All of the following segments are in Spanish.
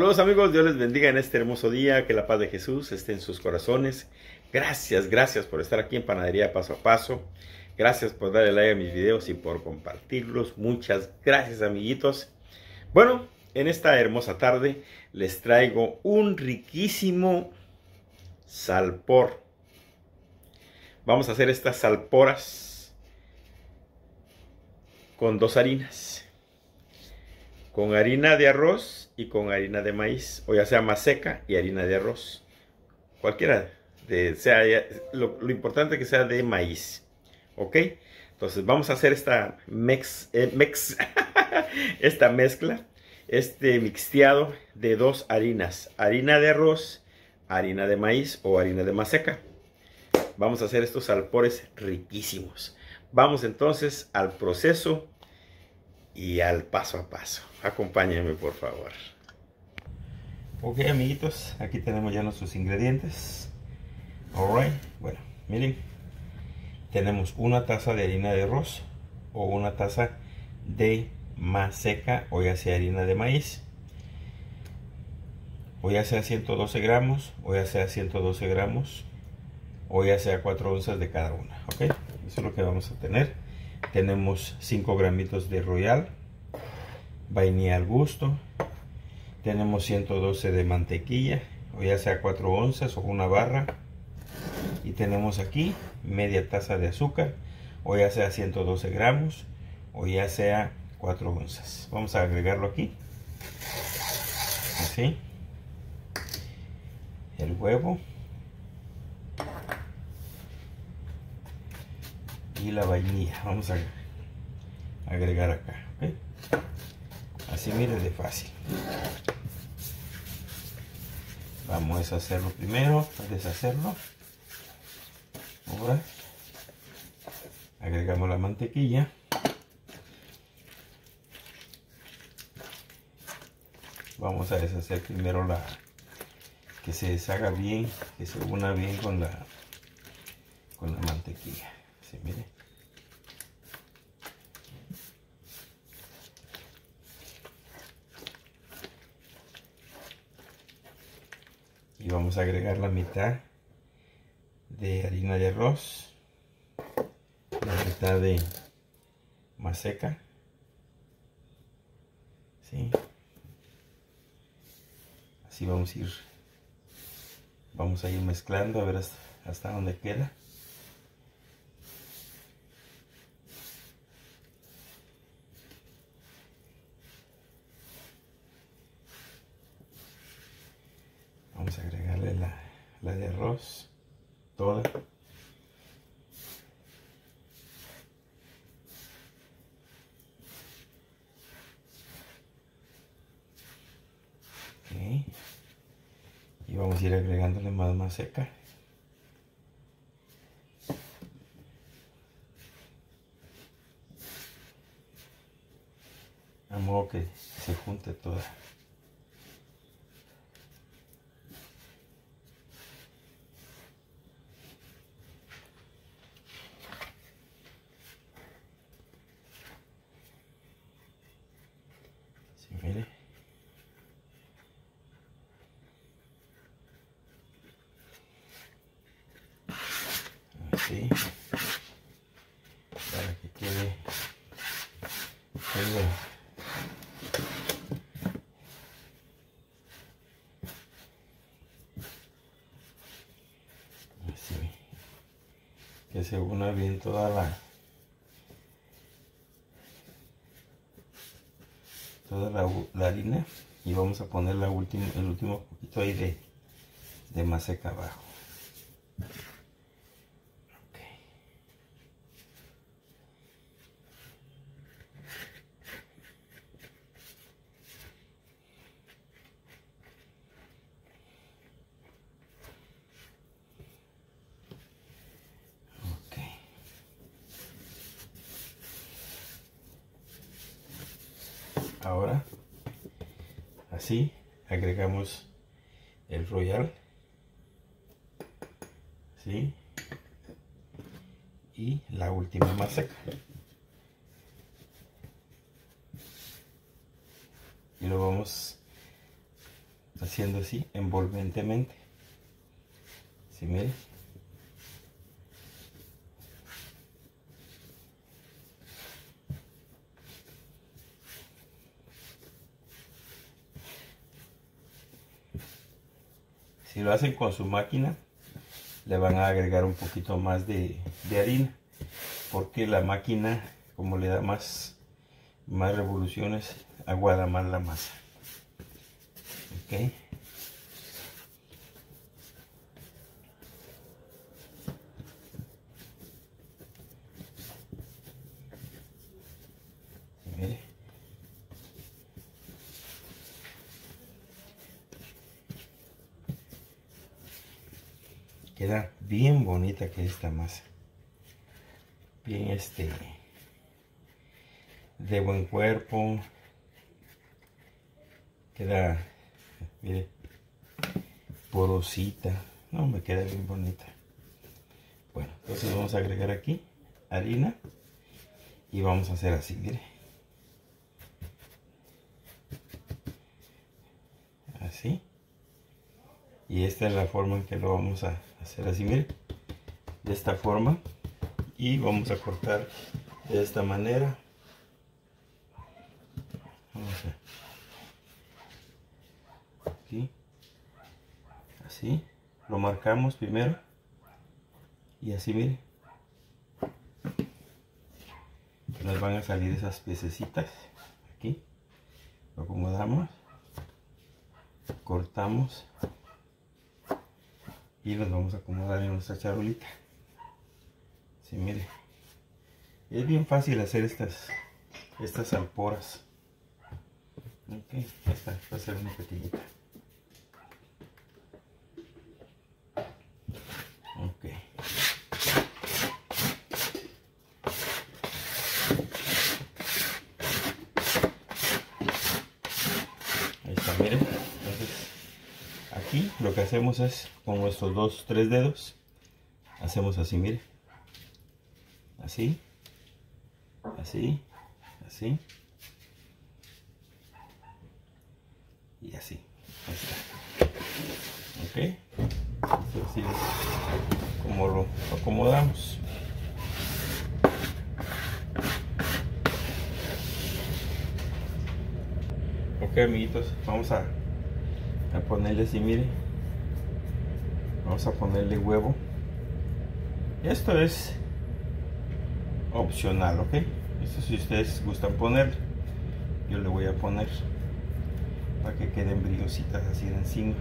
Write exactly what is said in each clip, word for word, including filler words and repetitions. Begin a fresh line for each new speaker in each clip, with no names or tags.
Saludos amigos, Dios les bendiga en este hermoso día, que la paz de Jesús esté en sus corazones. Gracias, gracias por estar aquí en Panadería Paso a Paso. Gracias por darle like a mis videos y por compartirlos. Muchas gracias amiguitos. Bueno, en esta hermosa tarde les traigo un riquísimo salpor. Vamos a hacer estas salporas con dos harinas. Con harina de arroz y con harina de maíz, o ya sea maseca y harina de arroz, cualquiera de, sea, lo, lo importante es que sea de maíz, ok. Entonces vamos a hacer esta mex, eh, mex esta mezcla, este mixteado de dos harinas, harina de arroz, harina de maíz o harina de maseca. Vamos a hacer estos salpores riquísimos. Vamos entonces al proceso y al paso a paso. Acompáñenme por favor. Ok amiguitos, aquí tenemos ya nuestros ingredientes. Alright, bueno, miren, tenemos una taza de harina de arroz o una taza de maseca o ya sea harina de maíz, o ya sea ciento doce gramos o ya sea ciento doce gramos o ya sea cuatro onzas de cada una. Ok, eso es lo que vamos a tener. Tenemos cinco gramitos de Royal, vainilla al gusto. Tenemos ciento doce de mantequilla, o ya sea cuatro onzas o una barra. Y tenemos aquí media taza de azúcar, o ya sea ciento doce gramos, o ya sea cuatro onzas. Vamos a agregarlo aquí. Así. El huevo. Y la vainilla. Vamos a agregar acá. ¿Okay? Así mire de fácil. Vamos a hacerlo primero, a deshacerlo. Ahora agregamos la mantequilla. Vamos a deshacer primero la, que se deshaga bien, que se una bien con la con la mantequilla. Así, mire. Y vamos a agregar la mitad de harina de arroz, la mitad de maseca, ¿sí? Así vamos a ir, vamos a ir mezclando a ver hasta, hasta dónde queda. Vamos a agregarle la, la de arroz, toda. Okay. Y vamos a ir agregándole más maseca. A modo que se junte toda. Mire, así, para que quede, quede así, que se una bien toda la toda la, la harina, y vamos a poner la última, el último poquito ahí de, de maseca abajo. Okay. Okay. Ahora, así, agregamos el Royal, ¿sí? Y la última maseca. Y lo vamos haciendo así envolventemente. ¿Sí, miren? Si lo hacen con su máquina, le van a agregar un poquito más de, de harina, porque la máquina, como le da más, más revoluciones, aguada más la masa. ¿Ok? Mire. Queda bien bonita que esta masa. Bien este de buen cuerpo. Queda, mire, porosita. No, me queda bien bonita. Bueno, entonces vamos a agregar aquí harina y vamos a hacer así, mire. Así. Y esta es la forma en que lo vamos a hacer así, mire. De esta forma. Y vamos a cortar de esta manera. Vamos a... Aquí. Así. Lo marcamos primero. Y así, mire. Nos van a salir esas piececitas. Aquí. Lo acomodamos. Cortamos. Y los vamos a acomodar en nuestra charolita. Sí, mire. Es bien fácil hacer estas estas alporas. Ok, esta va a ser una pequeñita. Ok. Ahí está, miren. Entonces, aquí lo que hacemos es con nuestros dos, tres dedos, hacemos así, mire. Así, así, así y así. Ahí está. Ok. Así es como lo acomodamos. Ok, amiguitos, vamos a, a ponerle así, mire. Vamos a ponerle huevo. Esto es opcional, ok. Esto si ustedes gustan poner, yo le voy a poner para que queden brillositas así de encima.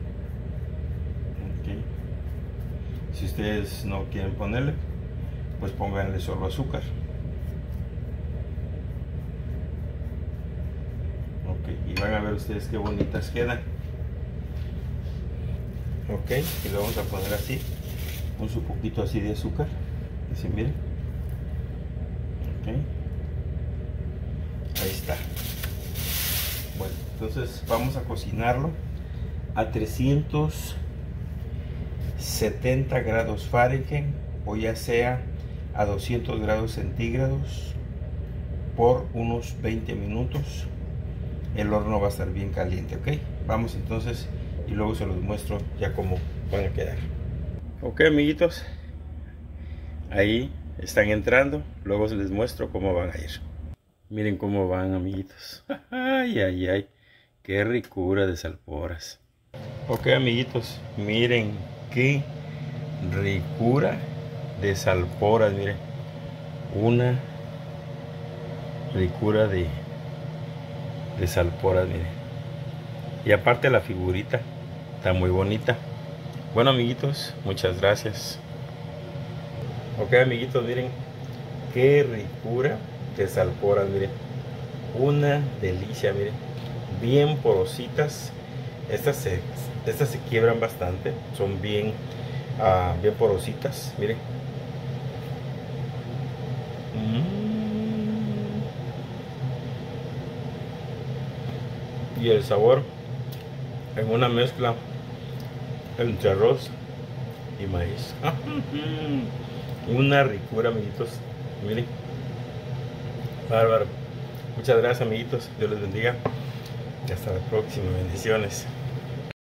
Okay. Si ustedes no quieren ponerle, pues pónganle solo azúcar. Ok, y van a ver ustedes qué bonitas quedan. Ok, y lo vamos a poner así, un su poquito así de azúcar, así, miren. Ok, ahí está. Bueno, entonces vamos a cocinarlo a trescientos setenta grados Fahrenheit, o ya sea a doscientos grados centígrados, por unos veinte minutos. El horno va a estar bien caliente, ok. Vamos entonces, y luego se los muestro ya cómo van a quedar. Ok, amiguitos, ahí están entrando. Luego se les muestro cómo van a ir. Miren cómo van, amiguitos. Ay, ay, ay, qué ricura de salporas. Ok, amiguitos, miren qué ricura de salporas. Miren, una ricura de de salporas, miren. Y aparte la figurita está muy bonita. Bueno, amiguitos, muchas gracias. Ok, amiguitos, miren qué ricura de salporas, miren. Una delicia, miren. Bien porositas. Estas se, estas se quiebran bastante. Son bien, uh, bien porositas, miren. Mm. Y el sabor en una mezcla entre arroz y maíz. Una ricura, amiguitos. Miren, bárbaro. Muchas gracias, amiguitos. Dios les bendiga y hasta la próxima. Bendiciones.